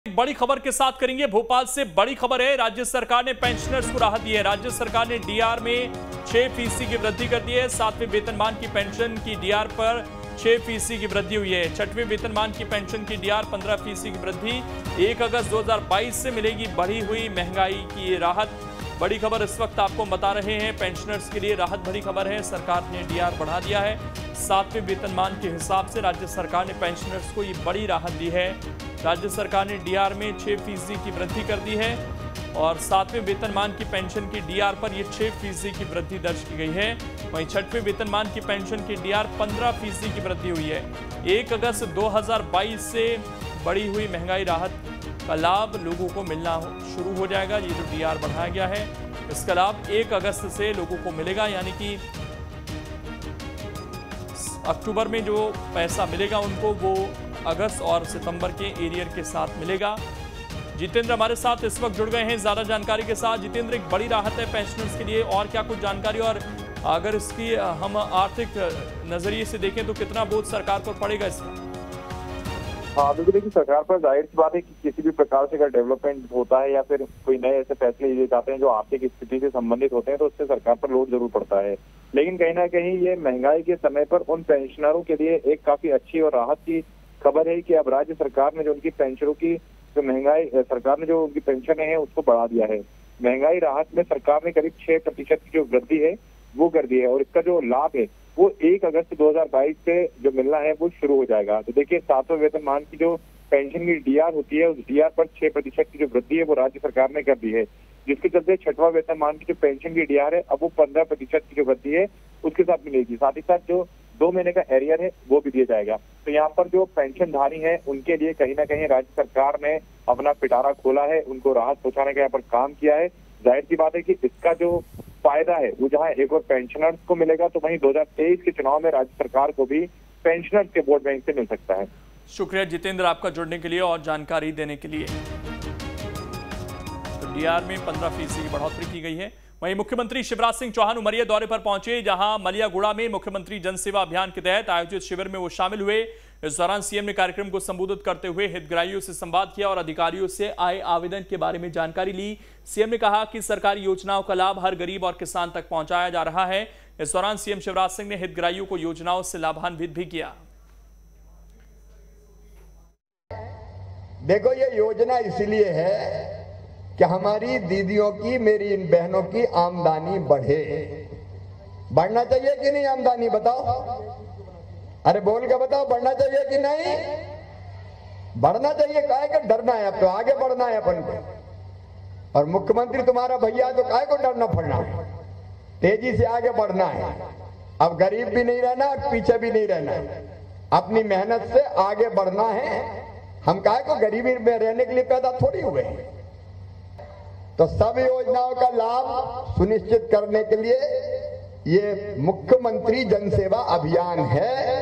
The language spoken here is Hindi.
बड़ी खबर के साथ करेंगे। भोपाल से बड़ी खबर है, राज्य सरकार ने पेंशनर्स को राहत दी है। राज्य सरकार ने डीआर में 6% की वृद्धि कर दी है। 7वें वेतनमान की पेंशन की डीआर पर 6% की वृद्धि हुई है। 6वें वेतनमान की पेंशन की डीआर 15% की वृद्धि 1 अगस्त 2022 से मिलेगी। बढ़ी हुई महंगाई की राहत, बड़ी खबर इस वक्त आपको बता रहे हैं। पेंशनर्स के लिए राहत भरी खबर है, सरकार ने डीआर बढ़ा दिया है। 7वें वेतनमान के हिसाब से राज्य सरकार ने पेंशनर्स को ये बड़ी राहत दी है। राज्य सरकार ने डीआर में 6% की वृद्धि कर दी है और 7वें वेतनमान की पेंशन की डीआर पर ये 6% की वृद्धि दर्ज की गई है। वहीं 6वें वेतनमान की पेंशन की डीआर 15% की वृद्धि हुई है। 1 अगस्त 2022 से बढ़ी हुई महंगाई राहत का लाभ लोगों को मिलना शुरू हो जाएगा। ये जो डीआर बढ़ाया गया है, इसका लाभ 1 अगस्त से लोगों को मिलेगा, यानी कि अक्टूबर में जो पैसा मिलेगा उनको वो अगस्त और सितंबर के एरियर के साथ मिलेगा। जितेंद्र हमारे साथ इस वक्त जुड़ गए हैं ज्यादा जानकारी के साथ। जितेंद्र, एक बड़ी राहत है पेंशनर्स के लिए, और क्या कुछ जानकारी, और अगर इसकी हम आर्थिक नजरिए से देखें तो कितना बोझ सरकार पर पड़ेगा इसका? हाँ बिल्कुल, देखिए सरकार पर जाहिर सी बात है कि किसी भी प्रकार से अगर डेवलपमेंट होता है या फिर कोई नए ऐसे फैसले लिए जाते हैं जो आर्थिक स्थिति से संबंधित होते हैं तो उससे सरकार पर लोड जरूर पड़ता है। लेकिन कहीं ना कहीं ये महंगाई के समय पर उन पेंशनरों के लिए एक काफी अच्छी और राहत की खबर है कि अब राज्य सरकार ने जो उनकी पेंशनों की जो महंगाई सरकार ने जो उनकी पेंशन है उसको बढ़ा दिया है। महंगाई राहत में सरकार ने करीब 6% की जो वृद्धि है वो कर दी है और इसका जो लाभ है वो 1 अगस्त 2022 से जो मिलना है वो शुरू हो जाएगा। तो देखिए 7वें वेतनमान की जो पेंशन की डीआर होती है उस डीआर पर 6% की जो वृद्धि है वो राज्य सरकार ने कर दी है, जिसके चलते 6वां वेतनमान की जो पेंशन की डीआर है अब वो 15% की जो वृद्धि है उसके साथ मिलेगी। साथ ही साथ जो 2 महीने का एरियर है वो भी दिया जाएगा। तो यहाँ पर जो पेंशनधारी है उनके लिए कहीं ना कहीं राज्य सरकार ने अपना पिटारा खोला है, उनको राहत पहुंचाने का यहाँ पर काम किया है। जाहिर सी बात है कि इसका जो फायदा है वो जहां एक और पेंशनर्स को मिलेगा तो वहीं 2023 के चुनाव में राज्य सरकार को भी पेंशनर्स के वोट बैंक से मिल सकता है। शुक्रिया जितेंद्र आपका जुड़ने के लिए और जानकारी देने के लिए। तो डीआर में 15% की बढ़ोतरी की गई है। वहीं मुख्यमंत्री शिवराज सिंह चौहान उमरिया दौरे पर पहुंचे, जहां मलियागुड़ा में मुख्यमंत्री जनसेवा अभियान के तहत आयोजित शिविर में वो शामिल हुए। इस दौरान सीएम ने कार्यक्रम को संबोधित करते हुए हितग्राहियों से संवाद किया और अधिकारियों से आए आवेदन के बारे में जानकारी ली। सीएम ने कहा कि सरकारी योजनाओं का लाभ हर गरीब और किसान तक पहुंचाया जा रहा है। इस दौरान सीएम शिवराज सिंह ने हितग्राहियों को योजनाओं से लाभान्वित भी किया। देखो, ये योजना इसलिए है कि हमारी दीदियों की, मेरी इन बहनों की आमदनी बढ़े। बढ़ना चाहिए कि नहीं आमदनी, बताओ? अरे बोल के बताओ, बढ़ना चाहिए कि नहीं? बढ़ना चाहिए। काहे का डरना है? अब तो आगे बढ़ना है अपन को। और मुख्यमंत्री तुम्हारा भैया, तो काहे को डरना फड़ना है? तेजी से आगे बढ़ना है। अब गरीब भी नहीं रहना और पीछे भी नहीं रहना है, अपनी मेहनत से आगे बढ़ना है। हम काहे को गरीबी में रहने के लिए पैदा थोड़ी हुए हैं। तो सब योजनाओं का लाभ सुनिश्चित करने के लिए ये मुख्यमंत्री जनसेवा अभियान है।